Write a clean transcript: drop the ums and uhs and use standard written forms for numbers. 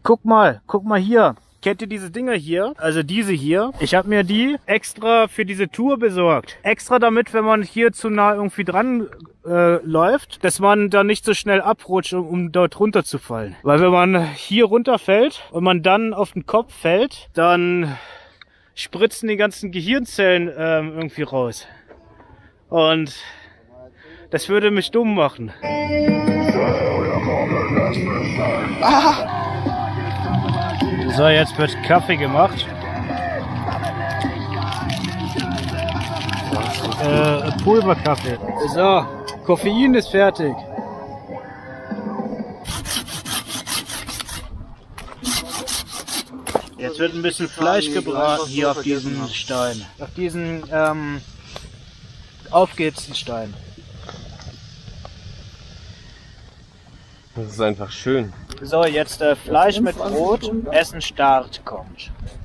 guck mal hier. Kennt ihr diese Dinger hier? Also diese hier. Ich habe mir die extra für diese Tour besorgt. Extra damit, wenn man hier zu nah irgendwie dran läuft, dass man da nicht so schnell abrutscht, um dort runterzufallen. Weil wenn man hier runterfällt und man dann auf den Kopf fällt, dann spritzen die ganzen Gehirnzellen irgendwie raus. Und das würde mich dumm machen. Ah. So, jetzt wird Kaffee gemacht. Pulverkaffee. So, Koffein ist fertig. Jetzt wird ein bisschen Fleisch gebraten hier auf diesen Stein. Auf diesen aufgehitzten Stein. Das ist einfach schön. So, jetzt Fleisch mit Brot, Essen Start kommt.